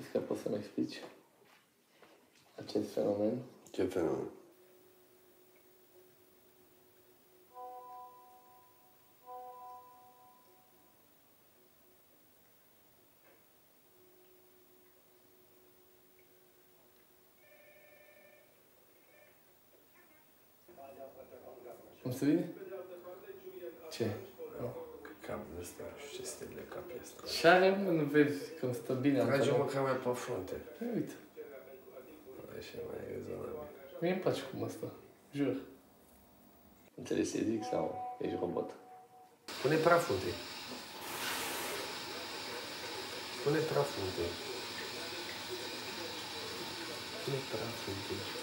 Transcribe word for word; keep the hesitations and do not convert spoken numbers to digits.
Crezi că poți să-mi explici acest fenomen? Ce fenomen? Cum se vede? Ce? Cap de ăsta, nu știu ce stil de cap este. Ce are, mă, nu vezi cum stă bine? Trage măcar mai pe frunte. Păi, uite. Așa mai rezonabil. Mie îmi place cum stă. Jur. Înțelegi ce zic sau ești robot? Pune prafunte. Pune prafunte. Pune prafunte.